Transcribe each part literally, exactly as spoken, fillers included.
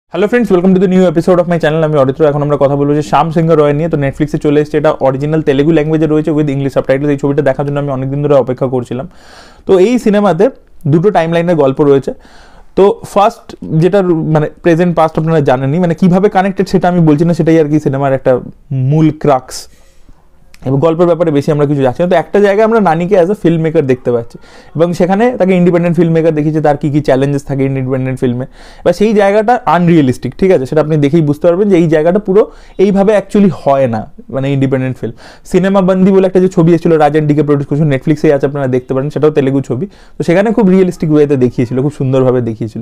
Hello friends, welcome to the new episode of my channel. আমি অরিত্র। এখন আমরা কথা বলবো যে শ্যাম সিংহ রয় নিয়ে। তো নেটফ্লিক্সে চলে এসেছে, এটা অরিজিনাল তেলেগু ল্যাঙ্গুয়েজে রয়েছে উইথ ইংলিশ সাবটাইটেল। এই ছবিটা দেখার জন্য আমি অনেকদিন ধরে অপেক্ষা করছিলাম। তো এই সিনেমাতে দুটো টাইম লাইনের গল্প রয়েছে। তো ফার্স্ট যেটা মানে প্রেজেন্ট পাস্ট আপনারা জানেনই, মানে কীভাবে কানেক্টেড সেটা আমি বলছি না, সেটাই আর কি সিনেমার একটা মূল ক্রাক্স। এবং গল্পের ব্যাপারে বেশি আমরা কিছু যাচ্ছি না। তো একটা জায়গায় আমরা নানিকে অ্যাজ এ ফিল্ম মেকার দেখতে পাচ্ছি, এবং সেখানে তাকে ইন্ডিপেন্ডেন্ট ফিল্ম মেকার দেখিয়েছে, তার কী কী চ্যালেঞ্জেস থাকে ইন্ডিপেন্ডেন্ট ফিল্মে। বা সেই জায়গাটা আনরিয়েলিস্টিক, ঠিক আছে, সেটা আপনি দেখেই বুঝতে পারবেন যে এই জায়গাটা পুরো এইভাবে অ্যাকচুয়ালি হয় না। মানে ইন্ডিপেন্ডেন্ট ফিল্ম সিনেমা বন্দি বলে একটা যে ছবি এসেছিল, রাজেন ডিকে প্রডিউস করেছিল, নেটফ্লিক্সে আছে, আপনারা দেখতে পারেন, সেটাও তেলেগু ছবি। তো সেখানে খুব রিয়েলিস্টিক ওয়েতে দেখিয়েছিল, খুব সুন্দরভাবে দেখিয়েছিল।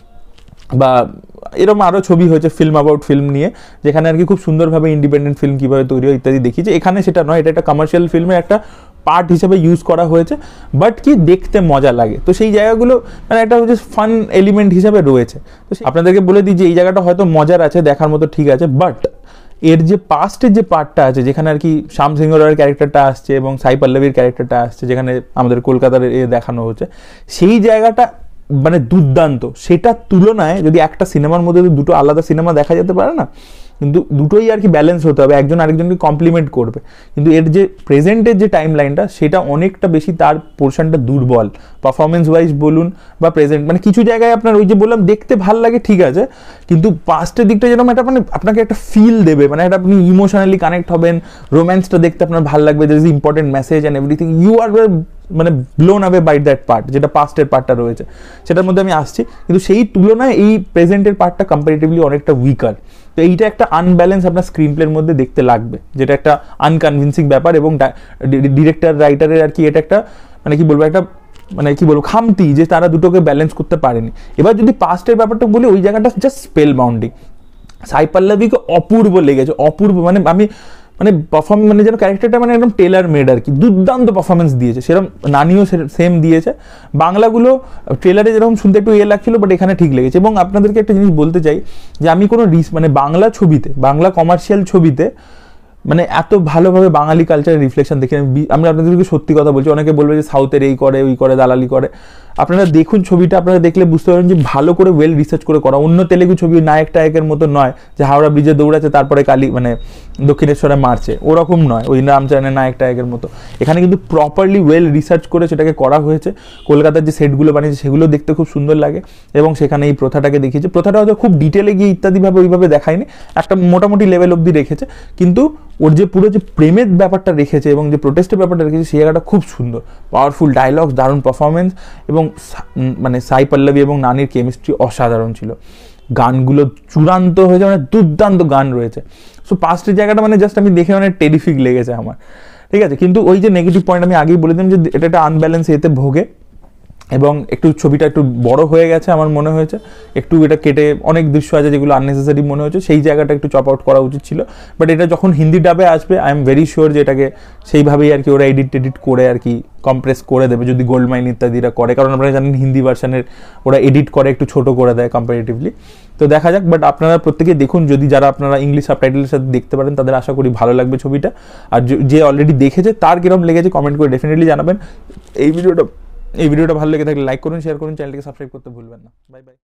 বা এরকম আরও ছবি হয়েছে ফিল্ম অ্যাবাউট ফিল্ম নিয়ে, যেখানে আর কি খুব সুন্দরভাবে ইন্ডিপেন্ডেন্ট ফিল্ম কীভাবে তৈরি হয় ইত্যাদি দেখিয়েছে। এখানে সেটা নয়, এটা একটা কমার্শিয়াল ফিল্মের একটা পার্ট হিসেবে ইউজ করা হয়েছে, বাট কি দেখতে মজা লাগে। তো সেই জায়গাগুলো মানে একটা হচ্ছে ফান এলিমেন্ট হিসাবে রয়েছে। তো আপনাদেরকে বলে দিই যে এই জায়গাটা হয়তো মজার আছে, দেখার মতো ঠিক আছে, বাট এর যে পাস্টের যে পার্টটা আছে, যেখানে আর কি শ্যাম সিংহ রায়ের ক্যারেক্টারটা আসছে এবং সাই পল্লবীর ক্যারেক্টারটা আসছে, যেখানে আমাদের কলকাতার এ দেখানো হচ্ছে, সেই জায়গাটা মানে দুর্দান্ত। সেটার তুলনায় যদি একটা সিনেমার মধ্যে দুটো আলাদা সিনেমা দেখা যেতে পারে না, কিন্তু দুটোই আর কি ব্যালেন্স হতে হবে, একজন আরেকজনকে কমপ্লিমেন্ট করবে। কিন্তু এর যে প্রেজেন্টের যে টাইম লাইনটা, সেটা অনেকটা বেশি তার পোর্শনটা দুর্বল, পারফরমেন্স ওয়াইজ বলুন বা প্রেজেন্ট। মানে কিছু জায়গায় আপনার ওই যে বললাম দেখতে ভাল লাগে, ঠিক আছে, কিন্তু পাস্টের দিকটা যেরকম একটা মানে আপনাকে একটা ফিল দেবে, মানে একটা আপনি ইমোশনালি কানেক্ট হবেন, রোম্যান্সটা দেখতে আপনার ভালো লাগবে, there is important message and everything, you are মানে blown away by that part, যেটা পাস্টের পার্টটা রয়েছে সেটার মধ্যে আমি আসছি। কিন্তু সেই তুলনায় এই প্রেজেন্টের পার্টটা কম্পারেটিভলি অনেকটা উইকার। তো এইটা একটা আনব্যালেন্স আপনার স্ক্রিন প্লের মধ্যে দেখতে লাগবে, যেটা একটা আনকনভিন্সিং ব্যাপার। এবং ডিরেক্টর রাইটারের আর কি এটা একটা মানে কি বলবো, একটা মানে কি বলবো খামতি, যে তারা দুটোকে ব্যালেন্স করতে পারেনি। এবার যদি পাস্টের ব্যাপারটা বলি, ওই জায়গাটা জাস্ট স্পেল বাউন্ডিং। সাই পল্লবীকে অপূর্ব লেগেছে, অপূর্ব। মানে আমি মানে পারফর্ম মানে যেন ক্যারেক্টারটা মানে একদম টেলার মেড আর কি, দুর্দান্ত পারফরমেন্স দিয়েছে। সেরকম নানিও সেম দিয়েছে। বাংলাগুলো ট্রেলারে যেরকম শুনতে একটু ইয়ে লাগছিল, বাট এখানে ঠিক লেগেছে। এবং আপনাদেরকে একটা জিনিস বলতে চাই যে আমি কোনো রিস মানে বাংলা ছবিতে, বাংলা কমার্শিয়াল ছবিতে মানে এত ভালোভাবে বাঙালি কালচারের রিফ্লেকশন দেখি আমি। আপনাদেরকে সত্যি কথা বলছি, অনেকে বলবে যে সাউথের এই করে ওই করে দালালি করে। আপনারা দেখুন ছবিটা, আপনারা দেখলে বুঝতে পারবেন যে ভালো করে ওয়েল রিসার্চ করে করা। অন্য তেলেগু ছবি নায়ক টায়কের মতো নয়, যে হাওড়া ব্রিজে দৌড়াচ্ছে তারপরে কালী মানে দক্ষিণেশ্বরে মারছে, ওরকম নয়, ওই রামচরণের নায়ক টায়কের মতো। এখানে কিন্তু প্রপারলি ওয়েল রিসার্চ করে সেটাকে করা হয়েছে। কলকাতার যে সেটগুলো বানিয়েছে সেগুলো দেখতে খুব সুন্দর লাগে, এবং সেখানে এই প্রথাটাকে দেখিয়েছে। প্রথাটা হয়তো খুব ডিটেলে গিয়ে ইত্যাদিভাবে ওইভাবে দেখায়নি, একটা মোটামুটি লেভেল অবধি রেখেছে, কিন্তু ওর যে পুরো যে প্রেমের ব্যাপারটা রেখেছে এবং যে প্রোটেস্টের ব্যাপারটা রেখেছে, সেই জায়গাটা খুব সুন্দর। পাওয়ারফুল ডায়লগস, দারুণ পারফরমেন্স, এবং মানে সাই পল্লবী এবং নানির কেমিস্ট্রি অসাধারণ ছিল। গানগুলো চূড়ান্ত হয়েছে, মানে দুর্দান্ত গান রয়েছে। সো পাস্টের জায়গাটা মানে জাস্ট আমি দেখে মানে টেরিফিক লেগেছে আমার, ঠিক আছে। কিন্তু ওই যে নেগেটিভ পয়েন্ট আমি আগেই বলে দিলাম, যে এটা একটা আনব্যালেন্স এতে ভোগে, এবং একটু ছবিটা একটু বড় হয়ে গেছে আমার মনে হয়েছে। একটু এটা কেটে অনেক দৃশ্য আছে যেগুলো আননেসেসারি মনে হয়েছে, সেই জায়গাটা একটু চপ আউট করা উচিত ছিল। বাট এটা যখন হিন্দি ডাবে আসবে, আই এম ভেরি শিওর যে এটাকে সেইভাবেই আর কি ওরা এডিট টেডিট করে আর কি কম্প্রেস করে দেবে, যদি গোল্ড মাইন ইত্যাদিরা করে। কারণ আপনারা জানেন হিন্দি ভার্সানের ওরা এডিট করে একটু ছোটো করে দেয় কম্পারেটিভলি। তো দেখা যাক, বাট আপনারা প্রত্যেকে দেখুন, যদি যারা আপনারা ইংলিশ সাবটাইটেলের সাথে দেখতে পারেন তাদের আশা করি ভালো লাগবে ছবিটা। আর যে অলরেডি দেখেছে তার কিরকম লেগেছে কমেন্ট করে ডেফিনেটলি জানাবেন। এই ভিডিওটা এই ভিডিওটা ভালো লেগে থাকলে লাইক করুন, শেয়ার করুন, চ্যানেলটিকে সাবস্ক্রাইব করতে ভুলবেন না। Bye by.